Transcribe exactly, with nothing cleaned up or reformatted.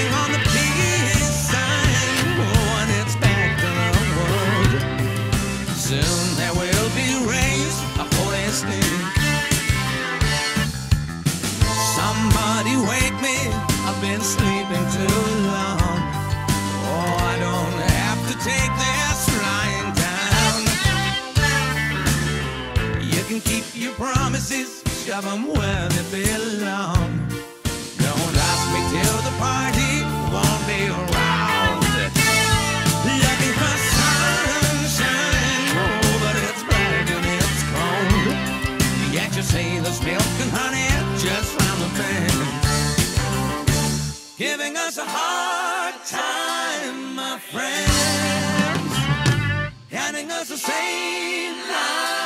waiting on the peace sign when it's back to the world. Soon there will be raised a holy stink. Somebody wake me, I've been sleeping too long. Oh, I don't have to take this lying down. You can keep your promises, shove them where they belong. Don't ask me till the party won't be around. Looking for sunshine, oh, but it's bright and it's cold. Yet you say there's milk and honey just round the bend, giving us a hard time, my friends, handing us the same line.